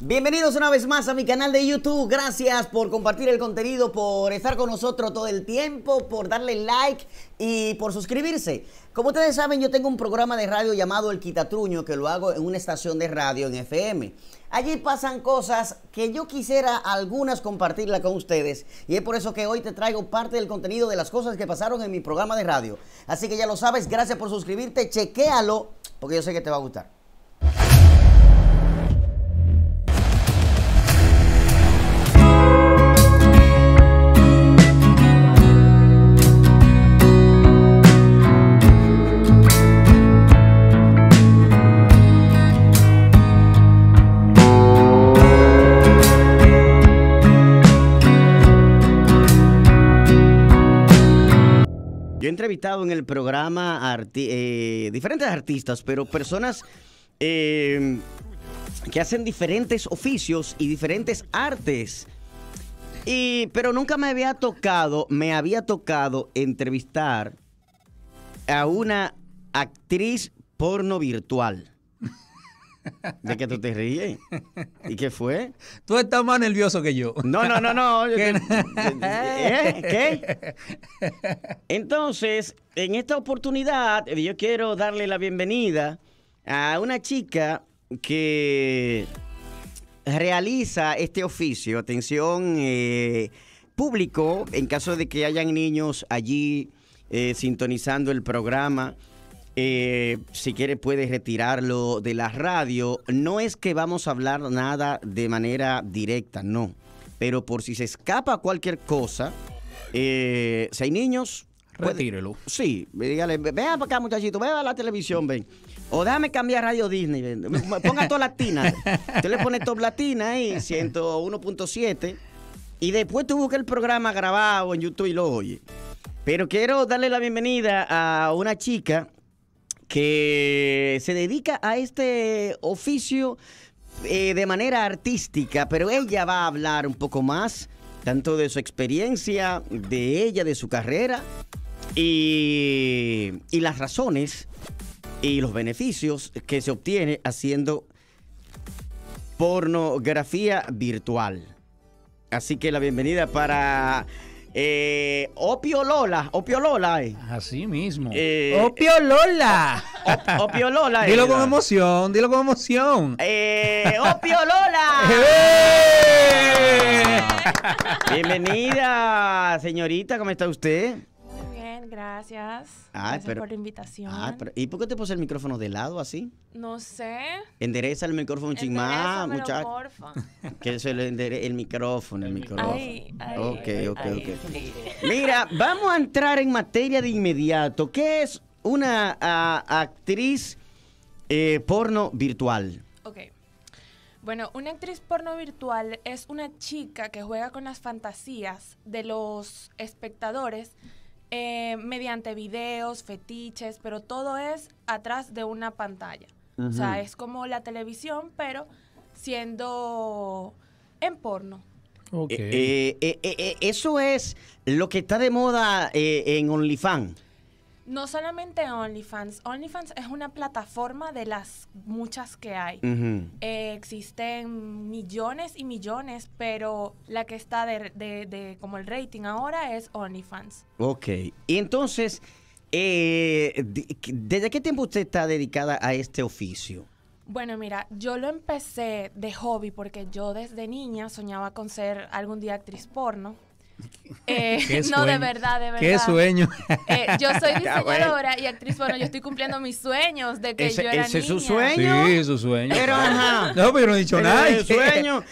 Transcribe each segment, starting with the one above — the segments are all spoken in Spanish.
Bienvenidos una vez más a mi canal de YouTube. Gracias por compartir el contenido, por estar con nosotros todo el tiempo, por darle like y por suscribirse. Como ustedes saben, yo tengo un programa de radio llamado El Quitatruño, que lo hago en una estación de radio en FM. Allí pasan cosas que yo quisiera algunas compartirlas con ustedes, y es por eso que hoy te traigo parte del contenido de las cosas que pasaron en mi programa de radio. Así que ya lo sabes, gracias por suscribirte, chequéalo, porque yo sé que te va a gustar. Yo he entrevistado en el programa diferentes artistas, pero personas que hacen diferentes oficios y diferentes artes. Pero nunca me había tocado entrevistar a una actriz porno virtual. ¿De qué tú te ríes? ¿Y qué fue? Tú estás más nervioso que yo. No. ¿Qué? Entonces, en esta oportunidad, yo quiero darle la bienvenida a una chica que realiza este oficio. Atención, público, en caso de que hayan niños allí sintonizando el programa. Si quiere puede retirarlo de la radio. No es que vamos a hablar nada de manera directa, no. Pero por si se escapa cualquier cosa, si hay niños, retírelo. Sí, dígale, ven para acá muchachito, ve a la televisión, ven. O déjame cambiar Radio Disney, ven. Ponga Top Latina. Usted le pone Top Latina ahí, 101.7. Y después tú buscas el programa grabado en YouTube y lo oye. Pero quiero darle la bienvenida a una chica que se dedica a este oficio de manera artística, pero ella va a hablar un poco más, tanto de su experiencia, de ella, de su carrera, y las razones y los beneficios que se obtiene haciendo pornografía virtual. Así que la bienvenida para Opio Lola. Así mismo. Opio Lola. Opio Lola. Dilo con emoción. Opio Lola. Bienvenida, señorita, ¿cómo está usted? Muy bien, gracias. Gracias por la invitación. ¿Y por qué te puse el micrófono de lado así? No sé. Endereza el micrófono un ching más, muchacho. Porfa. Que se le enderece el micrófono. Ay, Ok. Mira, vamos a entrar en materia de inmediato. ¿Qué es una actriz porno virtual? Ok. Bueno, una actriz porno virtual es una chica que juega con las fantasías de los espectadores mediante videos, fetiches, pero todo es atrás de una pantalla. O sea, es como la televisión, pero siendo en porno. Okay. Eso es lo que está de moda en OnlyFans. No solamente OnlyFans. OnlyFans es una plataforma de las muchas que hay. Existen millones y millones, pero la que está de como el rating ahora es OnlyFans. Ok. Y entonces, ¿desde qué tiempo usted está dedicada a este oficio? Bueno, mira, yo lo empecé de hobby porque yo desde niña soñaba con ser algún día actriz porno. No, de verdad. Qué sueño. Yo soy diseñadora y actriz porno. Yo estoy cumpliendo mis sueños de que yo era niña. ¿Ese es su sueño? Sí, su sueño. Pero ajá. No, pero yo no he dicho nada. Es su sueño.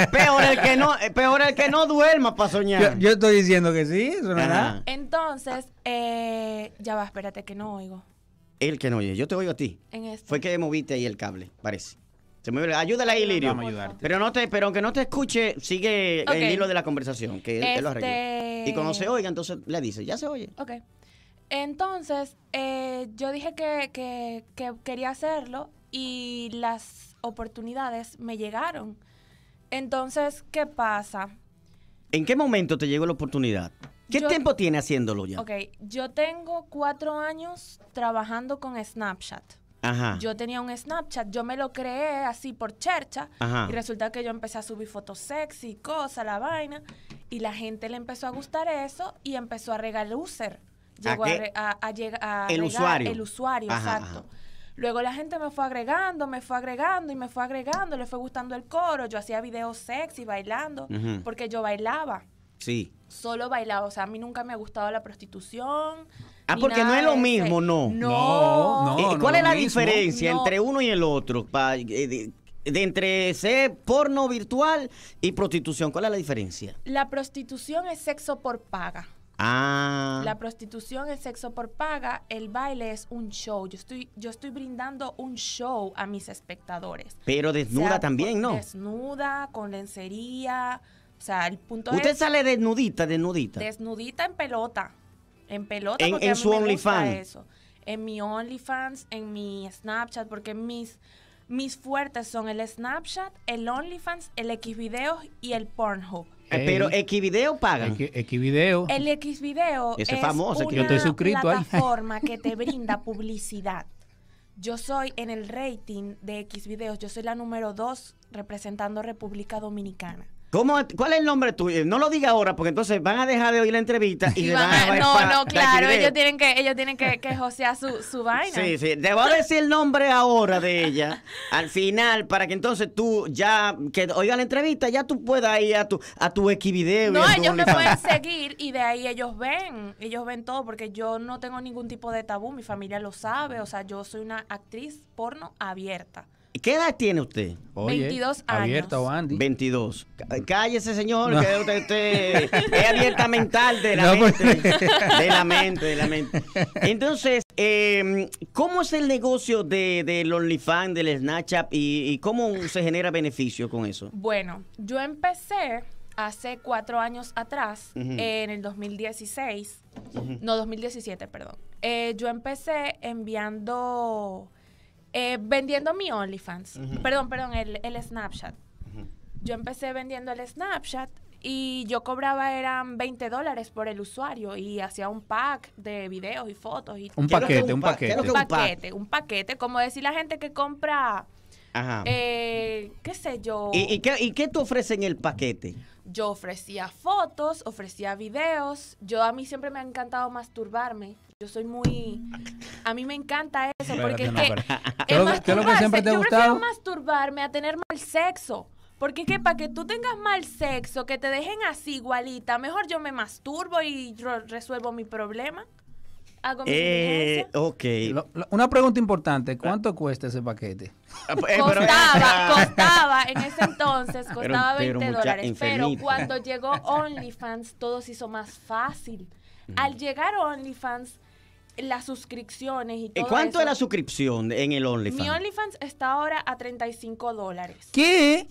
Peor el que no duerma para soñar. Yo estoy diciendo que sí, eso no es nada. Entonces, ya va, espérate que no oigo. El que no oye, yo te oigo a ti. Fue que moviste ahí el cable, parece. Ayúdala ahí, Lirio. Vamos a ayudarte. Pero aunque no te escuche, sigue el hilo de la conversación, que él lo arregló. Y cuando se oiga, entonces le dice, ya se oye. Ok. Entonces, yo dije que quería hacerlo y las oportunidades me llegaron. Entonces, ¿qué pasa? ¿En qué momento te llegó la oportunidad? ¿Qué tiempo tiene haciéndolo ya? Ok, yo tengo 4 años trabajando con Snapchat. Ajá. Yo tenía un Snapchat, yo me lo creé así por chercha. Ajá. Y resulta que yo empecé a subir fotos sexy, cosas, la vaina. Y la gente le empezó a gustar eso y empezó a regar user. Llegó a el usuario. El usuario, Ajá, exacto. ajá. Luego la gente me fue agregando y me fue agregando, le fue gustando el coro. Yo hacía videos sexy bailando, porque yo bailaba. Sí. Solo bailaba, o sea, a mí nunca me ha gustado la prostitución. Ni Porque no nada es lo de mismo, no. No. ¿Cuál es la mismo. diferencia No. entre uno y el otro? De entre ser porno virtual y prostitución, ¿cuál es la diferencia? La prostitución es sexo por paga. Ah. La prostitución es sexo por paga, el baile es un show. Yo estoy brindando un show a mis espectadores. Pero desnuda O sea, también, ¿no? Desnuda, con lencería. O sea, el punto Usted es sale desnudita. desnudita en pelota. En pelota En porque a mí su me gusta OnlyFans. eso. En mi OnlyFans, en mi Snapchat, porque mis fuertes son el Snapchat, el OnlyFans, el Xvideos y el Pornhub. Pero Xvideo pagan. Xvideo. El Xvideo Ese es famoso, una yo estoy suscrito ahí. plataforma que te brinda publicidad. Yo soy en el rating de Xvideos, yo soy la número 2 representando República Dominicana. ¿Cuál es el nombre tuyo? No lo diga ahora, porque entonces van a dejar de oír la entrevista y le van a No, claro, Xvideo. ellos tienen que josear su vaina. Sí. Te voy a decir el nombre ahora de ella, al final, para que entonces tú ya, que oiga la entrevista, ya tú puedas ir a tu Xvideo. No, y a tu ellos me OnlyFans. pueden seguir y de ahí ellos ven todo, porque yo no tengo ningún tipo de tabú, mi familia lo sabe, o sea, yo soy una actriz porno abierta. ¿Qué edad tiene usted? 22 años. Abierta o Andy. 22. Cállese, señor, No. que usted es abierta mental de la No, mente. De la mente. Entonces, ¿cómo es el negocio del OnlyFans, del Snapchat y cómo se genera beneficio con eso? Bueno, yo empecé hace 4 años atrás, en el 2016, no, 2017, perdón. Yo empecé vendiendo mi OnlyFans. Perdón, el Snapchat. Yo empecé vendiendo el Snapchat y yo cobraba eran $20 por el usuario y hacía un pack de videos y fotos. Y Un ¿Qué es lo que paquete, un un pack? ¿Qué es lo paquete. que un paquete, como decir la gente que compra, Ajá. qué sé yo. ¿Y qué tú ofreces en el paquete? Yo ofrecía fotos, ofrecía videos. A mí siempre me ha encantado masturbarme. Yo soy a mí me encanta eso, porque es que ¿Qué es lo que siempre te ha yo gustado? prefiero masturbarme a tener mal sexo. Porque es que para que tú tengas mal sexo, que te dejen así igualita, mejor yo me masturbo y resuelvo mi problema. Hago mi diligencia. Ok. Una pregunta importante. ¿Cuánto cuesta ese paquete? Costaba, en ese entonces, costaba pero $20. mucha Pero enfermita. cuando llegó OnlyFans, todo se hizo más fácil. Al llegar OnlyFans, las suscripciones y todo ¿Cuánto eso, es la suscripción en el OnlyFans? mi OnlyFans está ahora a $35. ¿Qué?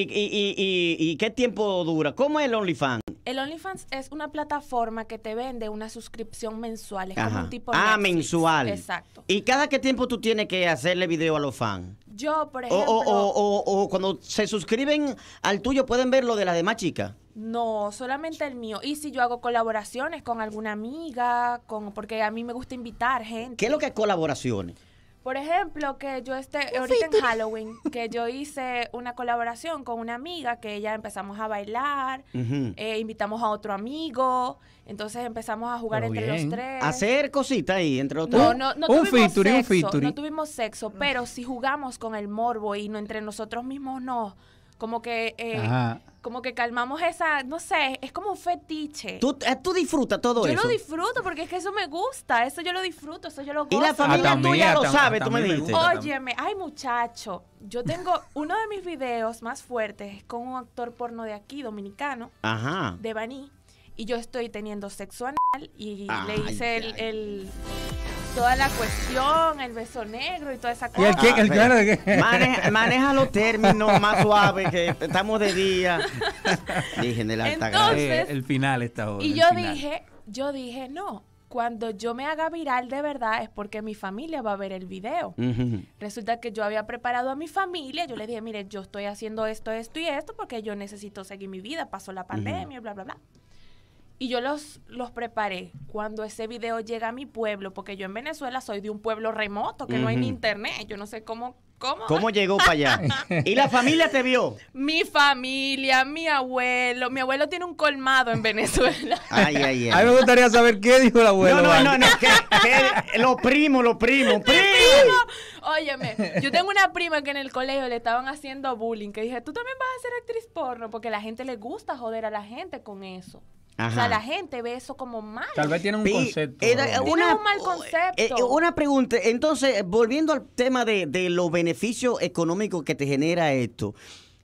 ¿Y qué tiempo dura? ¿Cómo es el OnlyFans? El OnlyFans es una plataforma que te vende una suscripción mensual. Es como Ajá. un tipo Ah, Netflix. mensual. Exacto. ¿Y cada qué tiempo tú tienes que hacerle video a los fans? Yo, por ejemplo... O cuando se suscriben al tuyo, ¿pueden ver lo de las demás chicas? No, solamente el mío. Y si yo hago colaboraciones con alguna amiga, porque a mí me gusta invitar gente. ¿Qué es lo que es colaboraciones? Por ejemplo, que yo ahorita en Halloween, que yo hice una colaboración con una amiga, que ella empezamos a bailar, invitamos a otro amigo, entonces empezamos a jugar Pero entre bien. los tres. Hacer cositas ahí, entre otros. No Un tuvimos featuring, un sexo, featuring. no tuvimos sexo, pero sí jugamos con el morbo y entre nosotros mismos como que Ajá. como que calmamos esa, no sé, es como un fetiche. ¿Tú disfrutas todo Yo eso? lo disfruto porque es que eso me gusta, eso yo lo disfruto, eso yo lo gozo. Y la familia también, tuya lo también, sabe, tú me también me dijiste. gusta. Óyeme, ay muchacho, yo tengo uno de mis videos más fuertes es con un actor porno de aquí, dominicano, Ajá. de Baní, y yo estoy teniendo sexo anal y Ay, le hice ay. toda la cuestión, el beso negro y toda esa ¿Y cosa. claro de qué? Maneja los términos más suaves, que estamos de día. Dije, de la alta Entonces, gracia. El final está ahora. Y el final. yo dije, no, cuando yo me haga viral de verdad es porque mi familia va a ver el video. Ujú. Resulta que yo había preparado a mi familia, yo le dije, mire, yo estoy haciendo esto y esto porque yo necesito seguir mi vida, pasó la pandemia, bla, bla, bla. Y yo los preparé cuando ese video llega a mi pueblo, porque yo en Venezuela soy de un pueblo remoto, que no hay ni internet. Yo no sé cómo. ¿Cómo llegó para allá? ¿Y la familia te vio? Mi familia, mi abuelo. Mi abuelo tiene un colmado en Venezuela. Ay, ay, ay. A mí me gustaría saber qué dijo el abuelo. No. Los primos. Óyeme, yo tengo una prima que en el colegio le estaban haciendo bullying, que dije, tú también vas a ser actriz porno, porque a la gente le gusta joder a la gente con eso. Ajá. O sea, la gente ve eso como mal. Tal vez tiene un concepto. Tiene un mal concepto. Una pregunta, entonces, volviendo al tema de los beneficios económicos que te genera esto,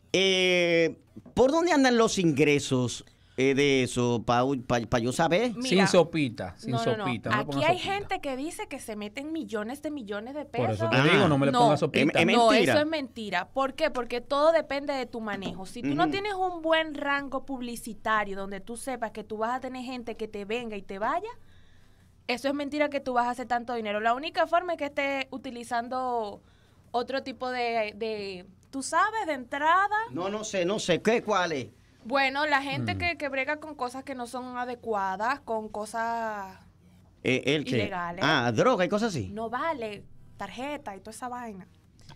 ¿por dónde andan los ingresos de eso? Para yo saber. Mira, sin sopita. No. Aquí hay sopita. gente que dice que se meten millones de pesos. Por eso te digo, no me le pongas sopita. No, mentira. eso es mentira. ¿Por qué? Porque todo depende de tu manejo. Si tú no tienes un buen rango publicitario donde tú sepas que tú vas a tener gente que te venga y te vaya, eso es mentira que tú vas a hacer tanto dinero. La única forma es que estés utilizando otro tipo de tú sabes, de entrada. No sé. ¿Cuál es? Bueno, la gente que brega con cosas que no son adecuadas, con cosas ilegales. Droga y cosas así. No vale, tarjeta y toda esa vaina.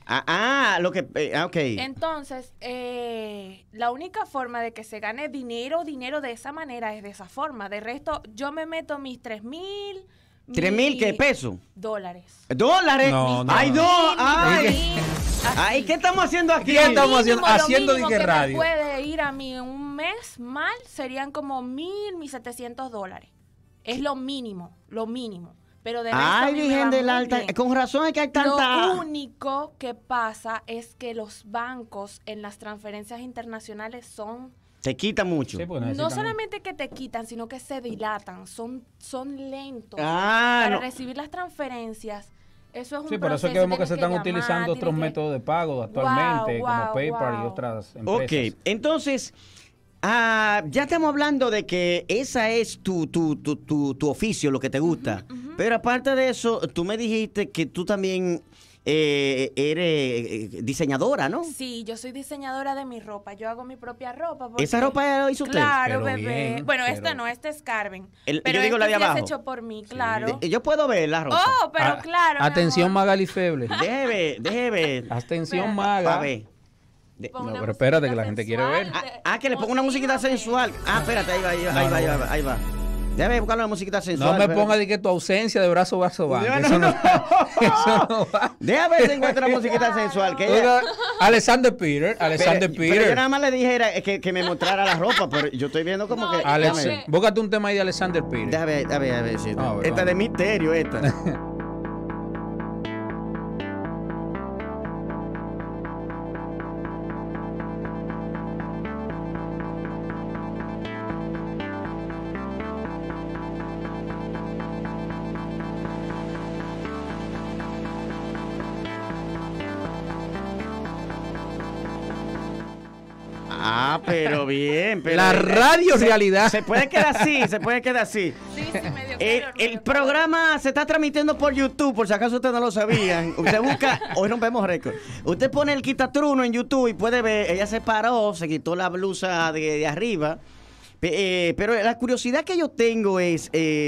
Ok. Entonces, la única forma de que se gane dinero de esa manera es de esa forma. De resto, yo me meto mis 3,000. ¿3,000 qué pesos? $. ¿Dólares? No. ¡Ay, no! ¡Ay! Así. Ay, ¿qué estamos haciendo aquí? ¿Qué estamos haciendo? Lo Haciendo mínimo de qué que radio. me puede ir a mí en un mes mal serían como $1,700. Es lo mínimo. Pero de resto a Ay, mí me Virgen va del muy Alta. bien. Con razón es que hay tanta. Lo único que pasa es que los bancos en las transferencias internacionales son Te quita mucho. Sí, porque no necesitan- solamente que te quitan, sino que se dilatan, son lentos. Ah, Para no. recibir las transferencias, eso es un Sí, por eso es que proceso, vemos que se tienes están llamar, utilizando otros tienes que- métodos de pago actualmente, como PayPal y otras empresas. Ok, entonces, ya estamos hablando de que esa es tu oficio, lo que te gusta. Pero aparte de eso, tú me dijiste que tú también eres diseñadora, ¿no? Sí, yo soy diseñadora de mi ropa. Yo hago mi propia ropa. porque- ¿Esa ropa la hizo usted? Claro, Pero bebé. bien, Bueno, pero- esta no, esta es Carmen. Yo Pero digo la de esta sí abajo. es hecho por mí, claro. Yo puedo ver la ropa. Oh, pero claro. mi Atención, amor. Magali Feble. Deje ver. Atención, Espérate. Maga. Pa' ver. Pon No, una pero espérate, que musiquita la gente quiere ver. sensual. Que le ponga una musiquita Motívame. sensual. Espérate, ahí va. Déjame buscar una musiquita sensual. No me espérate. ponga de que tu ausencia de brazo van. No, Eso no, eso no va. Déjame ver si encuentra una musiquita sensual. Que ella- Oiga, Alexander Peter. Pero yo nada más le dijera que me mostrara la ropa, pero yo estoy viendo como No, que. yo- Alex, déjame ver. búscate un tema ahí de Alexander Peter. Déjame ver. Sí. A ver, Esta vamos. de misterio, esta. Pero bien. Pero La radio se- realidad. Se puede quedar así. Sí, medio El programa se está transmitiendo por YouTube, por si acaso ustedes no lo sabían. Usted busca, hoy rompemos récord. Usted pone el Quitatruno en YouTube y puede ver, ella se paró, se quitó la blusa de arriba. Pero la curiosidad que yo tengo es,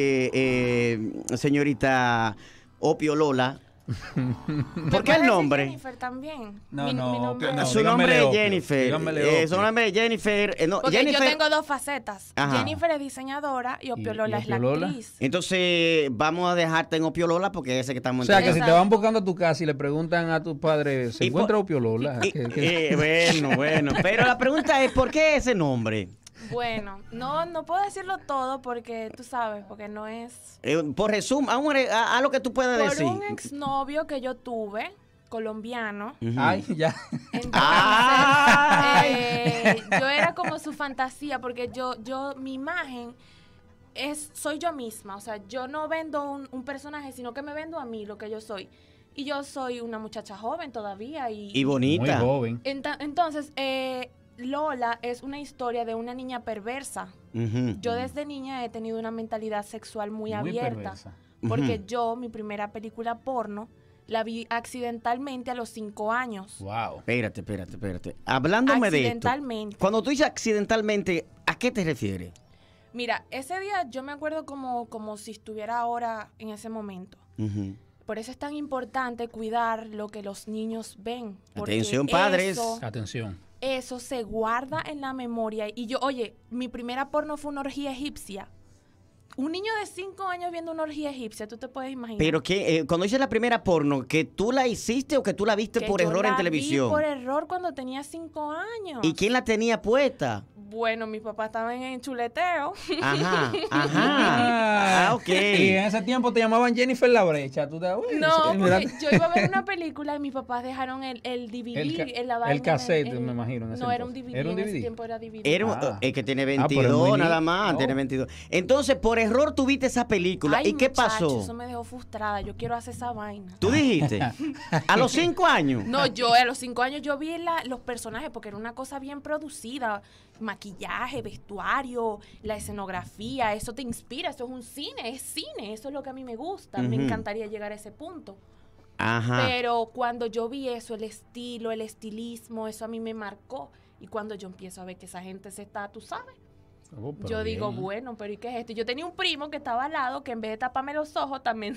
señorita Opio Lola, ¿por qué el nombre? Jennifer también. No, Mi no, nombre no, es- Su dígamele nombre es Opio, Jennifer. dígamele Opio. Su nombre es Jennifer. No, Porque Jennifer. yo tengo dos facetas. Ajá. Jennifer es diseñadora y Opio ¿Y Lola es la Opio Lola? actriz. Entonces, vamos a dejarte en Opio Lola porque ese que estamos O sea, que si Exacto. te van buscando a tu casa y le preguntan a tu padre, ¿se Y encuentra por- Opio Lola? Bueno. Pero la pregunta es, ¿por qué ese nombre? Bueno, no puedo decirlo todo porque tú sabes, porque no es... Por resumen, a lo que tú puedes Por decir. un exnovio que yo tuve, colombiano. Ujú. Ay, ya. Entonces, Ay. yo era como su fantasía, porque mi imagen soy yo misma. O sea, yo no vendo un personaje, sino que me vendo a mí, lo que yo soy. Y yo soy una muchacha joven todavía. Y bonita. Muy joven. Entonces, Lola es una historia de una niña perversa. Ujú. Yo desde niña he tenido una mentalidad sexual muy abierta. perversa. Porque Ujú. yo, mi primera película porno, la vi accidentalmente a los 5 años. Wow. Espérate. Hablándome de esto. Accidentalmente. Cuando tú dices accidentalmente, ¿a qué te refieres? Mira, ese día yo me acuerdo como si estuviera ahora en ese momento. Por eso es tan importante cuidar lo que los niños ven. Atención, padres. Atención. Eso se guarda en la memoria. Y yo, oye, mi primera porno fue una orgía egipcia. Un niño de 5 años viendo una orgía egipcia, tú te puedes imaginar. Pero que cuando dices la primera porno, ¿que tú la hiciste o que tú la viste que por yo error en la televisión? Vi por error cuando tenía 5 años. ¿Y quién la tenía puesta? Bueno, mis papás estaban en chuleteo. Ajá, ajá. Ah, ok. Y en ese tiempo te llamaban Jennifer La Brecha. ¿Tú te No, porque yo iba a ver una película y mis papás dejaron el DVD en la vaina. El cassette, me imagino. No, era un DVD. ¿Era un en ese DVD? tiempo era DVD. Era el que tiene pero 22 muy nada lindo. más, No. tiene 22. Entonces, por error tuviste esa película. Ay, ¿Y qué muchacho, pasó? Eso me dejó frustrada. Yo quiero hacer esa vaina. ¿Tú dijiste? ¿A los 5 años? No, yo a los 5 años yo vi los personajes porque era una cosa bien producida. Maquillaje, vestuario, la escenografía, eso te inspira, eso es un cine, eso es lo que a mí me gusta. Me encantaría llegar a ese punto. Ajá. Pero cuando yo vi eso, el estilo, el estilismo, eso a mí me marcó. Y cuando yo empiezo a ver que esa gente se está, tú sabes, Oh, pero yo digo, bien. bueno, pero ¿y qué es esto? Yo tenía un primo que estaba al lado que en vez de taparme los ojos también,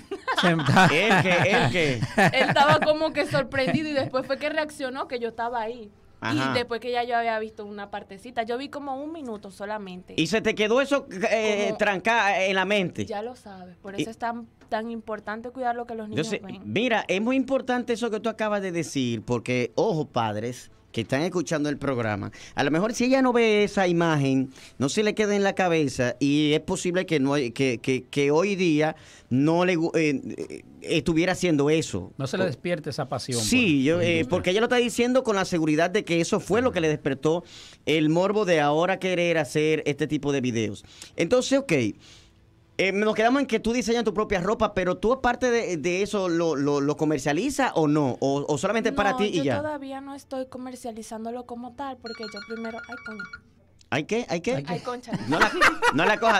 ¿El qué? él estaba como que sorprendido y después fue que reaccionó que yo estaba ahí. Ajá. Y después que ya yo había visto una partecita, yo vi como 1 minuto solamente. ¿Y se te quedó eso Como- trancado en la mente? Ya lo sabes, por Y- eso es tan importante cuidar lo que los niños Entonces, ven. mira, es muy importante eso que tú acabas de decir, porque, ojo, padres que están escuchando el programa, a lo mejor si ella no ve esa imagen, no se le queda en la cabeza y es posible que no que hoy día no le estuviera haciendo eso. No se le despierte esa pasión. Sí, porque ella lo está diciendo con la seguridad de que eso fue lo que le despertó el morbo de ahora querer hacer este tipo de videos. Entonces, ok, nos quedamos en que tú diseñas tu propia ropa, pero tú aparte de eso, ¿lo comercializas o no? ¿O solamente para ti y yo ya? todavía no estoy comercializándolo como tal, porque yo primero... Ay, coño. ¿Hay qué? ¿Hay qué? Ay, concha. No la cojas.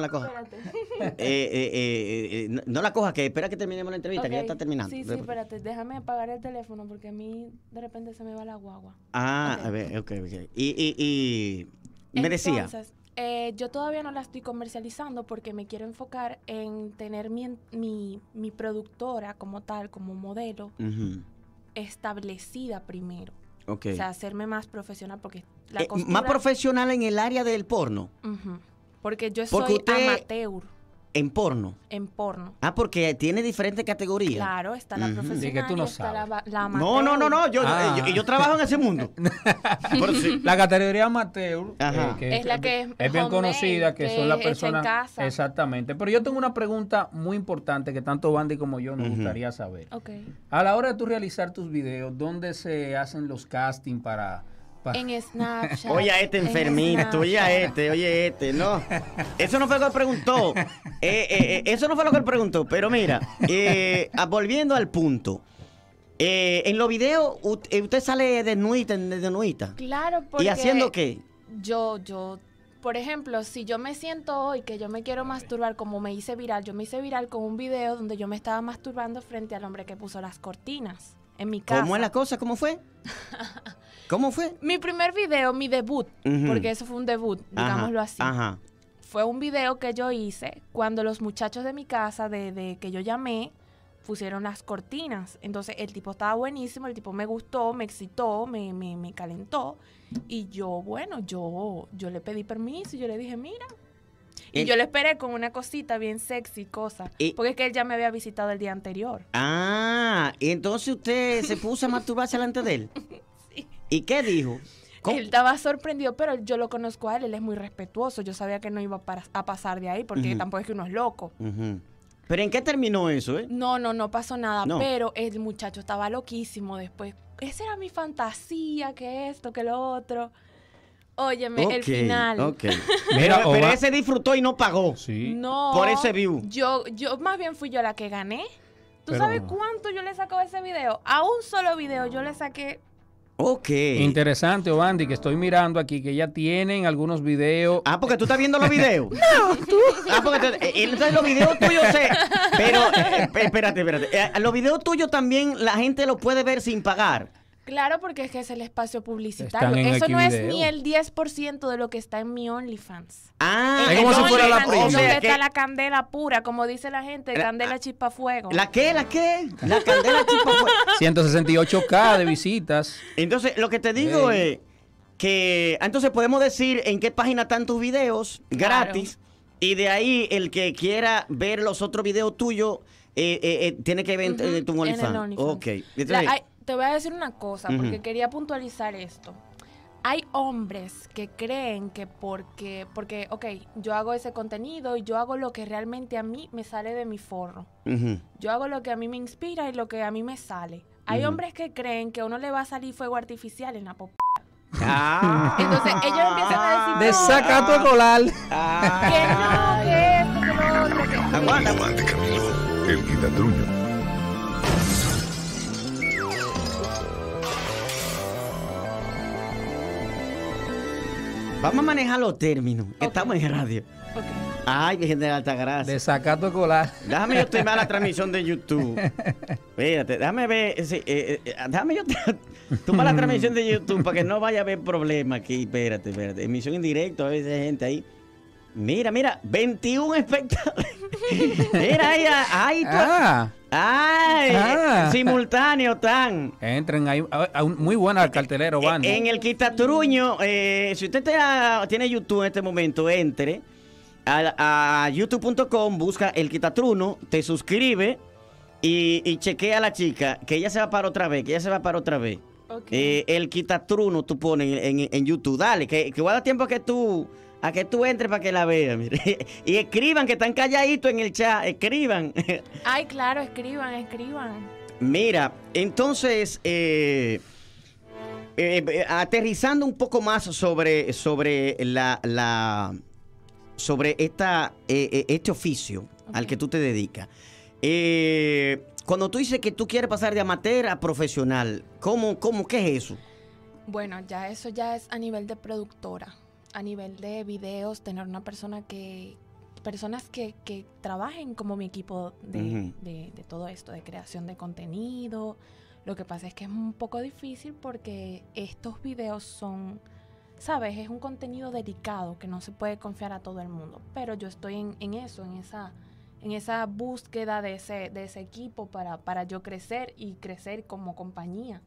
Espérate. No la cojas, que espera que terminemos la entrevista, que ya Ok. está terminando. Sí, espérate. Déjame apagar el teléfono porque a mí de repente se me va la guagua. Ah, Ok. a ver, ok. Y me decía. Entonces, yo todavía no la estoy comercializando porque me quiero enfocar en tener mi productora como tal, como modelo, Ujú, establecida primero. ok. O sea, hacerme más profesional porque la Más costura... profesional en el área del porno, Ujú. Porque yo Porque soy usted- amateur en porno. en porno. Ah, porque tiene diferentes categorías. Claro, está la Ujú. profesional Sí, que tú no y está la, sabes. la amateur. No, yo trabajo en ese mundo. Pero sí. La categoría amateur, Ajá. Es la que es bien homemade, conocida, que son las es hecha en personas. casa. Exactamente. Pero yo tengo una pregunta muy importante que tanto Bandy como yo nos Ujú. gustaría saber. Ok. A la hora de tú realizar tus videos, ¿dónde se hacen los castings para En Snapchat. Oye a este en enfermito, oye este, no. Eso no fue lo que él preguntó. Eso no fue lo que él preguntó, pero mira, volviendo al punto. En los videos, usted sale desnudita. Claro, porque... ¿Y haciendo qué? Yo, por ejemplo, si yo me siento hoy que yo me quiero masturbar como me hice viral, yo me hice viral con un video donde yo me estaba masturbando frente al hombre que puso las cortinas en mi casa. ¿Cómo es la cosa? ¿Cómo fue? ¿Cómo fue? Mi primer video, mi debut, Ujú. porque eso fue un debut, digámoslo así. Ajá. Fue un video que yo hice cuando los muchachos de mi casa, de que yo llamé, pusieron las cortinas. Entonces el tipo estaba buenísimo, el tipo me gustó, me excitó, me calentó. Y yo, bueno, yo le pedí permiso y yo le dije, mira. Y El- yo le esperé con una cosita bien sexy, cosa. Y- Porque es que él ya me había visitado el día anterior. Ah, y entonces usted se puso a masturbarse delante de él. Sí. ¿Y qué dijo? ¿Cómo? Él estaba sorprendido, pero yo lo conozco a él, él es muy respetuoso. Yo sabía que no iba a pasar de ahí, porque Ujú. tampoco es que uno es loco. Ujú. ¿Pero en qué terminó eso, No pasó nada, No. pero el muchacho estaba loquísimo después. Esa era mi fantasía, que esto, que lo otro. Óyeme, el Ok, final. ok. Mira, pero Oba- ese disfrutó y no pagó. Sí. No. Por ese view. Yo más bien fui yo la que gané. ¿Tú Pero- sabes cuánto yo le sacaba a ese video? A un solo video yo le saqué... Ok. Interesante, Bandy, que estoy mirando aquí que ya tienen algunos videos. Ah, porque tú estás viendo los videos. No, tú. Ah, porque entonces los videos tuyos sé. Pero, espérate. Los videos tuyos también la gente los puede ver sin pagar. Claro, porque es que es el espacio publicitario. Están en Eso no es Xvideo. ni el 10% de lo que está en mi OnlyFans. Ah, Es como si fuera la OnlyFans prima. es donde o sea, está la candela pura, como dice la gente, candela chispa fuego. ¿La qué? ¿La qué? La candela chispa fue. 168K de visitas. Entonces, lo que te digo Ey. es que entonces podemos decir en qué página están tus videos gratis y de ahí el que quiera ver los otros videos tuyos tiene que ver en tu En el OnlyFans. OnlyFans. Ok. Entonces, Te voy a decir una cosa, porque quería puntualizar esto. Hay hombres que creen que porque, ok, yo hago ese contenido y yo hago lo que realmente a mí me sale de mi forro. ujú. Yo hago lo que a mí me inspira y lo que a mí me sale. Hay hombres que creen que a uno le va a salir fuego artificial en la pop. Ah. Entonces ellos empiezan a decir Desacato escolar. Ah. que no, que esto, que lo otro, que... Aguanta. Juan de Camilo, el Quitatruño. Vamos a manejar los términos. Ok. Estamos en radio. Ok. Ay, Virgen de la Altagracia. Desacato escolar. Déjame yo tomar la transmisión de YouTube. Espérate, déjame ver. Déjame yo tomar la transmisión de YouTube para que no vaya a haber problema aquí. Espérate. Emisión en directo, a veces hay gente ahí. Mira, 21 espectadores. Mira ahí, Ah, simultáneo están. entren ahí. Muy buena cartelera, banda. En el Quitatruño, si usted tiene YouTube en este momento, entre a youtube.com, busca el Quitatruno, te suscribe y chequea a la chica, que ella se va para otra vez, Ok. el Quitatruno tú pones en YouTube. Dale, que voy a dar tiempo a que tú entres para que la veas. Mire. Y escriban, que están calladitos en el chat, escriban. Ay, claro, escriban. Mira, entonces, aterrizando un poco más sobre este oficio al que tú te dedicas. Cuando tú dices que tú quieres pasar de amateur a profesional, ¿qué es eso? Bueno, eso ya es a nivel de productora, a nivel de videos, tener una personas que trabajen como mi equipo de todo esto, de creación de contenido. Lo que pasa es que es un poco difícil porque estos videos son, ¿sabes? Es un contenido delicado que no se puede confiar a todo el mundo. Pero yo estoy en esa búsqueda de ese equipo para yo crecer como compañía.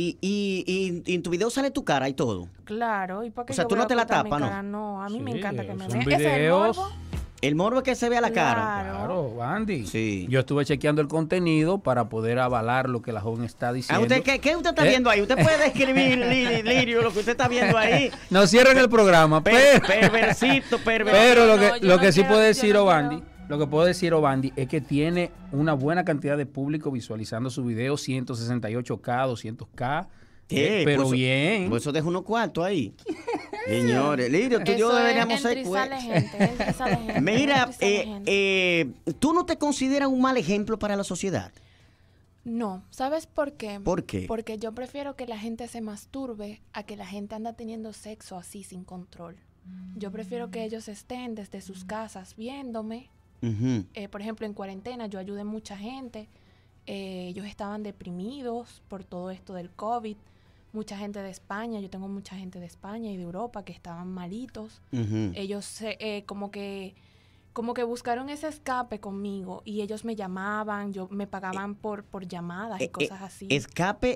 Y en tu video sale tu cara y todo. Claro, y porque O sea, yo tú voy no a te la ocultar mi tapas, ¿no? cara, no, a mí me Sí, encanta que me son vean. ¿Ese es el videos. morbo? El morbo es que se vea la cara. Claro, Bandy. Sí. Yo estuve chequeando el contenido para poder avalar lo que la joven está diciendo. ¿Qué usted está viendo ahí? Usted puede describir, Lirio, lo que usted está viendo ahí. No cierren el programa, Perversito. pero No, lo yo que no sí quiero- puede yo decir no Obandi, quiero. lo que puedo decir Obandi es que tiene una buena cantidad de público visualizando su video, 168K, 200K. Pero pues, bien. Pues eso deja unos cuartos ahí. Señores, Lirio, tú y yo Eso es, deberíamos entra ser y sale gente, sale gente. Mira, entra y sale gente. ¿tú no te consideras un mal ejemplo para la sociedad? No, ¿sabes por qué? ¿Por qué? Porque yo prefiero que la gente se masturbe a que la gente anda teniendo sexo así sin control. Yo prefiero que ellos estén desde sus casas viéndome. Ujú. Por ejemplo, en cuarentena yo ayudé a mucha gente. Ellos estaban deprimidos por todo esto del COVID. Mucha gente de España, yo tengo mucha gente de España y de Europa que estaban malitos. Ujú. Ellos como que buscaron ese escape conmigo y ellos me llamaban, me pagaban por llamadas y cosas así. Escape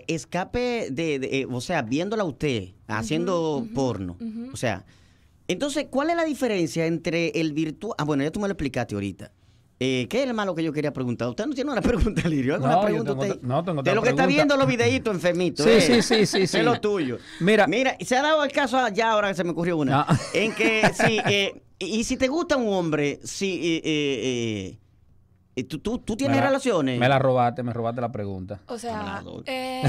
o sea, viéndola a usted haciendo porno. ujú. O sea, entonces, ¿cuál es la diferencia entre el virtual? Ah, bueno, ya tú me lo explicaste ahorita. ¿Qué es lo malo que yo quería preguntar? ¿Usted no tiene una pregunta, Lirio? ¿Alguna No, yo pregunta tengo usted? otra- no, tengo de otra lo que está pregunta. viendo los videitos enfermitos. Sí. Es lo tuyo. Mira, Mira, se ha dado el caso ya ahora que se me ocurrió una. No. En que, sí, y si te gusta un hombre, si, tú tienes relaciones. me robaste la pregunta. O sea, Hablador.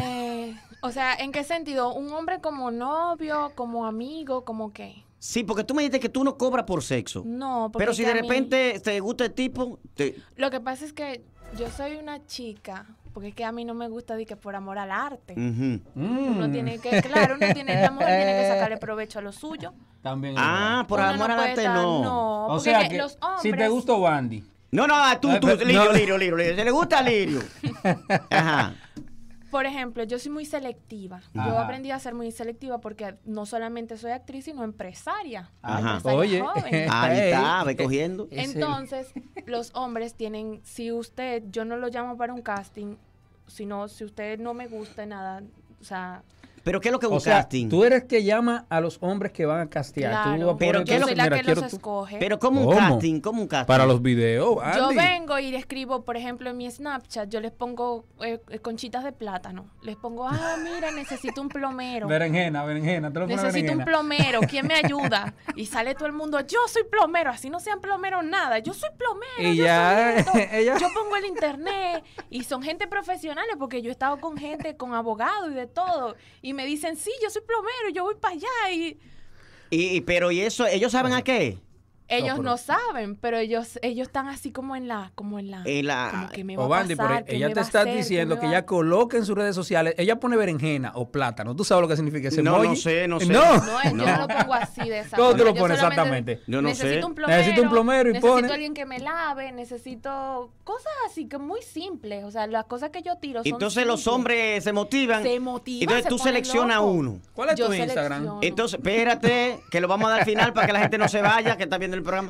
¿en qué sentido? ¿Un hombre como novio, como amigo, como qué? Sí, porque tú me dijiste que tú no cobras por sexo. No, porque Pero es si que de a mí- repente te gusta el tipo, Lo que pasa es que yo soy una chica, porque es que a mí no me gusta de que por amor al arte. ujú. Uno tiene que, claro, la mujer tiene que sacarle provecho a lo suyo. También. Ah, por Uno amor no al puede arte estar- no. No, O porque sea es que los hombres... si te gustó Bandy. No, tú, Pero- Lirio, no. Lirio. Se le gusta a Lirio. Ajá. Por ejemplo, yo soy muy selectiva. Yo Ajá. aprendí a ser muy selectiva porque no solamente soy actriz, sino empresaria. Ajá. Empresaria Oye. joven. Ahí está, ve cogiendo. Es el- Entonces, los hombres tienen, si usted, yo no lo llamo para un casting, sino si usted no me gusta nada, o sea, Pero ¿qué es lo que es un O sea, casting? tú eres que llama a los hombres que van a castear. Tú claro, vas a Pero poner ¿qué yo es lo soy que- la mira, que quiero los tú- escoge. Pero ¿cómo un ¿Cómo? casting? ¿Cómo un casting? Para los videos, Yo Andy. vengo y le escribo, por ejemplo, en mi Snapchat, yo les pongo conchitas de plátano. Les pongo, mira, necesito un plomero. Berenjena, tú le pones Necesito un berenjena. plomero, ¿quién me ayuda? Y sale todo el mundo, yo soy plomero, así no sean plomeros nada, yo soy plomero, Y yo ya, soy esto. ella- Yo pongo el internet y son gente profesionales porque yo he estado con gente, con abogados y de todo. Y me dicen, sí, yo soy plomero, yo voy para allá y Pero ¿y eso? ¿Ellos saben a qué? ellos pero- no saben, pero ellos están así como en la, como que me va a Obandi, pero pasar, ¿qué ella me te va a está hacer? ¿Qué diciendo me que va ella a-?" coloque en sus redes sociales, ella pone berenjena o plátano. ¿Tú sabes lo que significa ese No, emoji? no sé, no sé. No. No, yo no lo pongo así de esa ¿Cómo tú forma. lo Yo pones solamente exactamente? Yo no sé. necesito un plomero. Necesito un plomero y necesito pone- alguien que me lave, necesito cosas así que muy simples. O sea, las cosas que yo tiro son Entonces los simples. hombres se motivan. Se motivan, Entonces se tú ponen seleccionas locos. uno. ¿Cuál es Yo tu Instagram? selecciono. Entonces, espérate, que lo vamos a dar al final para que la gente no se vaya, que está viendo el programa.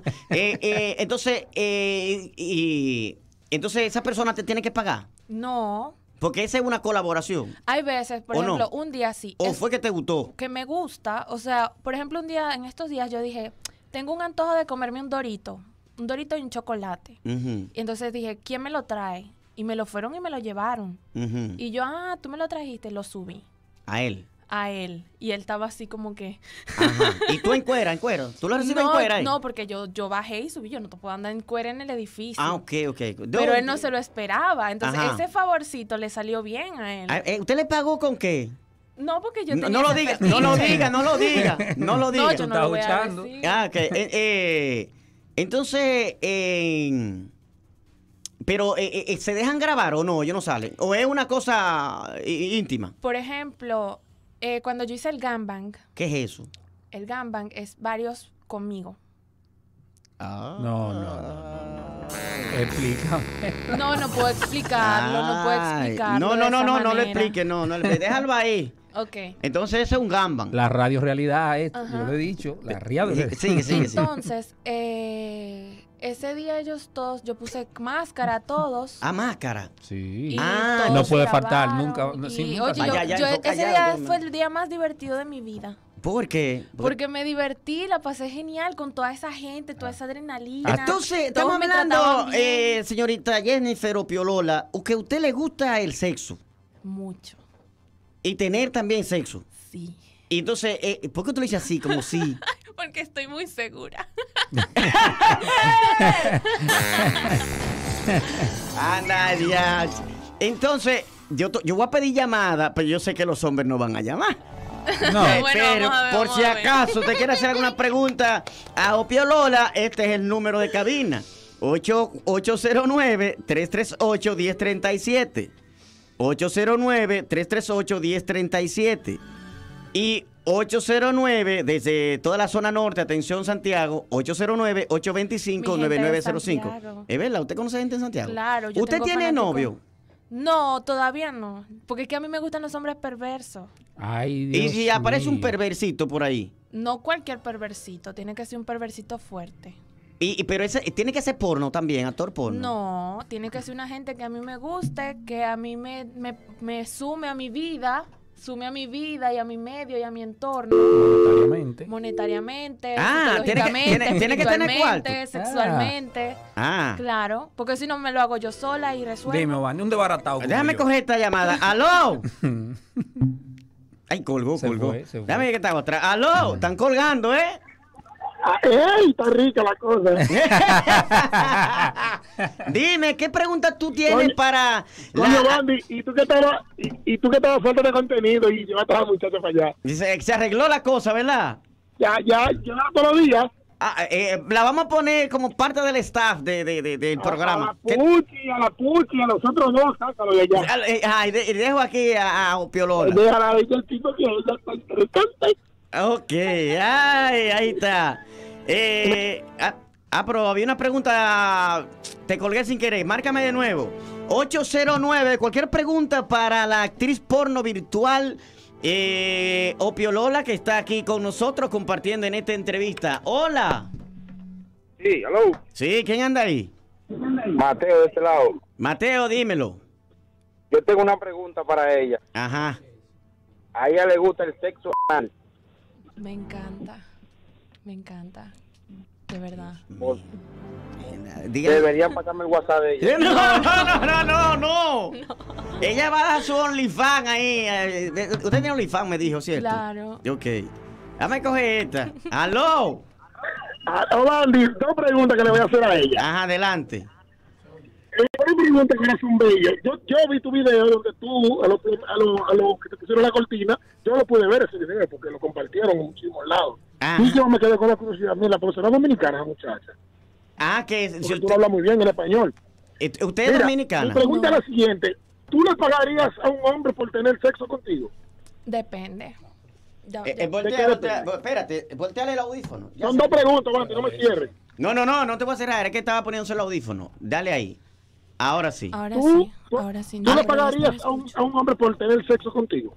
Entonces esa persona te tiene que pagar. No. Porque esa es una colaboración. Hay veces, por ¿O no? ejemplo, un día sí. ¿O es fue que te gustó? que me gusta. O sea, por ejemplo, un día, en estos días yo dije, tengo un antojo de comerme un dorito. Un dorito y un chocolate. Ujú, Y entonces dije, ¿quién me lo trae? Y me lo fueron y me lo llevaron. ujú. Y yo, tú me lo trajiste, lo subí A él. a él. Y él estaba así como que... Ajá. ¿Y tú en cuero? ¿Tú lo recibes en cuera ahí? no, porque yo bajé y subí. Yo no te puedo andar en cuera en el edificio. Ah, ok. Pero él no se lo esperaba. Entonces, Ajá. ese favorcito le salió bien a él. Ah, ¿Usted le pagó con qué? No, porque yo tenía No lo ese diga, fetiche. no lo diga, no lo diga. No lo diga. No, yo no lo voy a escuchando. decir. Ah, ok. Entonces, pero ¿se dejan grabar o no? Ellos no salen. ¿O es una cosa íntima? Por ejemplo, cuando yo hice el gangbang, ¿Qué es eso? el gangbang es varios conmigo. No. Explícame. No puedo explicarlo, no puedo Ay, explicarlo. No de esa lo manera. explique, no. Déjalo ahí. Ok. Entonces ese es un gambang. La radio realidad es, Ajá. yo lo he dicho, la radio realidad. Sigue. Entonces, ese día ellos todos, yo puse máscara a todos. Ah, máscara. Sí. Y Ah, todos no puede se faltar, grabaron, nunca, y, sí, nunca oye, falta. Ya, yo eso ese callado, día fue el día más divertido de mi vida. ¿Por qué? Porque me divertí, la pasé genial con toda esa gente, toda esa adrenalina. Entonces, Todos estamos me hablando, trataban bien. señorita Jennifer Opiolola, que a usted le gusta el sexo Mucho, y tener también sexo. sí. Y entonces, ¿por qué tú le dices así, como sí? Porque estoy muy segura. Anda, ya. Entonces, yo voy a pedir llamada, pero yo sé que los hombres no van a llamar. No, Bueno, pero vamos a ver, por vamos si a ver. acaso te quiere hacer alguna pregunta a Opiolola, este es el número de cabina. 809-338-1037. 809-338-1037. Y 809, desde toda la zona norte, atención Santiago, 809-825-9905. Santiago. ¿Es verdad? ¿Usted conoce gente en Santiago? Claro, yo ¿Usted tengo tiene fanáticos. novio? No, todavía no. Porque es que a mí me gustan los hombres perversos. Ay, Y Dios si aparece un mío. perversito por ahí. No cualquier perversito, tiene que ser un perversito fuerte. Pero ese tiene que ser porno también, actor porno. No, tiene que ser una gente que a mí me guste, que a mí me sume a mi vida y a mi medio y a mi entorno, Monetariamente. monetariamente, Ah, psicológicamente, tiene que tener espiritualmente, cuarto. sexualmente. Ah. Claro, porque si no me lo hago yo sola y resuelvo. Dime, Obandi, un desbaratado. como Déjame yo. coger esta llamada. ¡Aló! Ay, colgó. Se fue. Déjame ver que está otra. ¡Aló! Están colgando, ¿eh? ¡Ey! Está rica la cosa. Dime, ¿qué pregunta tú tienes Oye, para Coño, Bandy, y tú que estabas falta de contenido y llevaste a la muchacha para allá. Se arregló la cosa, ¿verdad? Ya, todos los días. La vamos a poner como parte del staff del programa. A la Puchi, a los otros dos, sácalo de allá. Dejo aquí a Opiolola. Déjala de el tipo que ella está interesante. Ok, ahí está. pero había una pregunta, te colgué sin querer, márcame de nuevo. 809, cualquier pregunta para la actriz porno virtual Opiolola, que está aquí con nosotros compartiendo en esta entrevista. Hola. Sí, hello. Sí, ¿quién anda ahí? Mateo, de este lado. Mateo, dímelo. Yo tengo una pregunta para ella. Ajá. A ella le gusta el sexo anal. Me encanta. Me encanta. De verdad. Deberían pasarme el WhatsApp de ella. No. Ella va a dar su OnlyFans ahí. Usted tiene OnlyFans, me dijo, ¿cierto? Claro. Ok. Dame coger esta. ¡Aló! Hola, Andy, dos preguntas que le voy a hacer a ella. Ajá, adelante. Una pregunta que eres un bello. Yo vi tu video donde tú, a lo que te pusieron la cortina, yo lo pude ver ese video porque lo compartieron en muchísimos lados. Ajá. Y yo me quedé con la curiosidad. Mira, la profesora dominicana, esa muchacha. Que Porque si tú usted, hablas muy bien en español. usted es Mira, dominicana. mi pregunta es la siguiente. ¿Tú le pagarías a un hombre por tener sexo contigo? Depende. Espérate, volteale el audífono. Ya Son sé. dos preguntas, Bandy, no me cierres. No te voy a cerrar, es que estaba poniéndose el audífono. Dale ahí. Ahora sí. Ahora ¿Tú, sí. tú- Ahora sí. ¿Tú le No, pagarías no a un escucho. hombre por tener sexo contigo?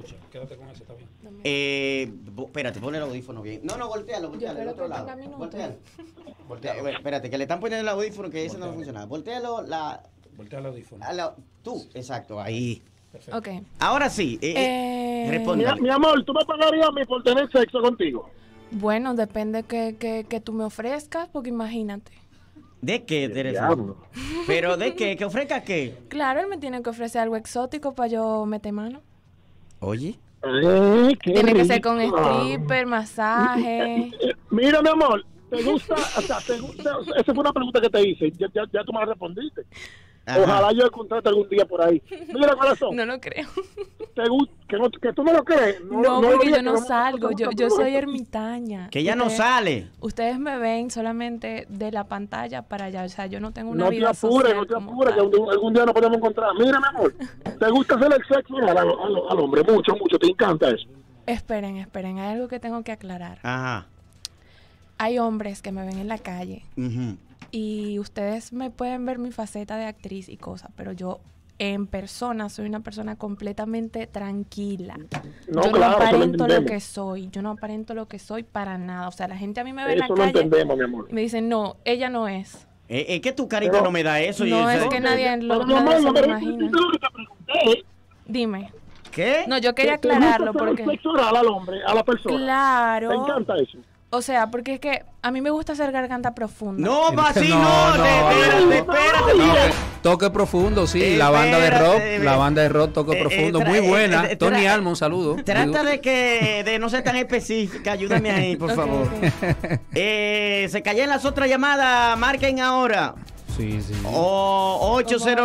Espérate, pon el audífono bien. No, voltealo, al espero otro que lado. tenga minutos. Voltealo. Espérate, que le están poniendo el audífono que ese no funciona. Voltealo, Voltea el audífono. tú, exacto, ahí. Ok. Ahora sí, responde. Mi amor, ¿tú me pagarías a mí por tener sexo contigo? Bueno, depende que tú me ofrezcas, porque imagínate. ¿De qué, Teresa? Diablo. ¿Pero de qué? ¿Que ofrezca qué? Claro, él me tiene que ofrecer algo exótico para yo meter mano. Oye. Qué Tiene que ser con rico. stripper, masaje. Mira, mi amor, ¿te gusta? Esa fue una pregunta que te hice. Ya tú me la respondiste. Ajá. Ojalá yo encontrarte algún día por ahí. Mira, corazón. No lo creo. ¿Te gusta? ¿Que tú no lo crees? No, lo porque digas, yo no que vamos- salgo. Yo soy ermitaña. Que ella no sale. Ustedes me ven solamente de la pantalla para allá. O sea, yo no tengo una No te vida apures, social no te como apures, que tal. algún día nos podemos encontrar. Mira, mi amor, ¿te gusta hacer el sexo al hombre? Mucho, te encanta eso. Esperen. Hay algo que tengo que aclarar. Ajá. Hay hombres que me ven en la calle Ujú. y ustedes me pueden ver mi faceta de actriz y cosas, pero yo en persona soy una persona completamente tranquila. No, Yo claro, no eso lo aparento lo entendemos. que soy. Yo no aparento lo que soy para nada. O sea, la gente a mí me ve en la Eso lo calle entendemos, mi amor. y me dicen, no, ella no es. Es que tu carita Pero- no me da eso. No, y es que nadie Pero, mi nadie amor, se lo pero imagina. yo lo que te pregunté, Dime. ¿Qué? No, yo quería ¿te gusta aclararlo hacer el porque... sexo oral al hombre, a la persona? ¿Te Claro. encanta eso? O sea, porque es que a mí me gusta hacer garganta profunda. No, va así, No, no. Espérate. No, toque profundo, sí. La banda de Espérate, rock, la banda de rock, toque profundo. Muy buena. Tony Alma, un saludo. Trata de no ser tan específica. Ayúdame ahí, por Ok, favor. ok. Se callan las otras llamadas. Marquen ahora. Sí. O